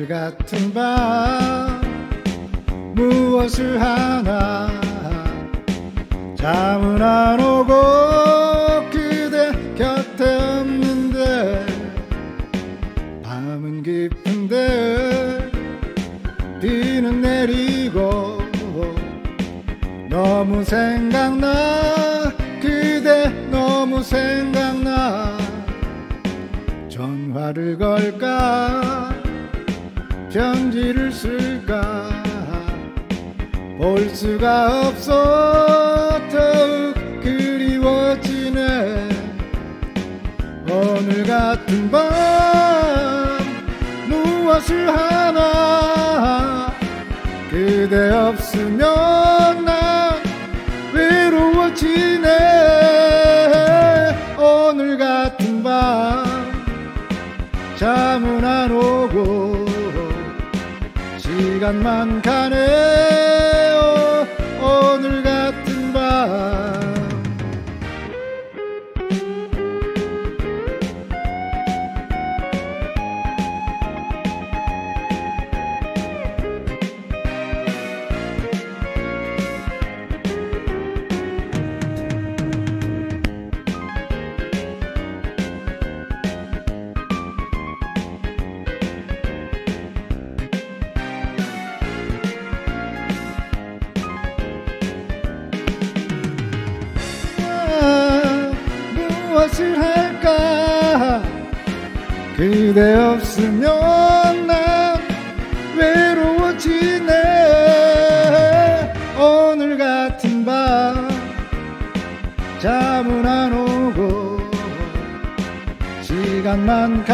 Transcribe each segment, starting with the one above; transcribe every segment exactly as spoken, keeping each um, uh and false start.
오늘 같은 밤 무엇을 하나 잠은 안 오고 그대 곁에 없는데 밤은 깊은데 비는 내리고 너무 생각나 그대 너무 생각나 전화를 걸까 편지를 쓸까 볼 수가 없어 더욱 그리워지네 오늘 같은 밤 무엇을 하나 그대 없으면 난 외로워지네 오늘 같은 밤 잠은 안 오고 시간만 가네요 오늘 같은 밤 무엇을 할까 그대 없으면 난 외로워지네 오늘 같은 밤 잠은 안 오고 시간만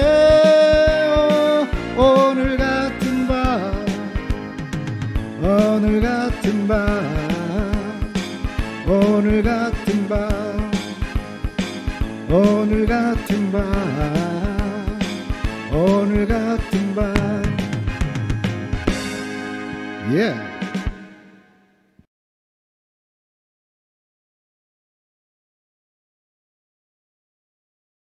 가네요 오늘 같은 밤 오늘 같은 밤 오늘 같은 밤 오늘 같은 밤 오늘 같은 밤 yeah.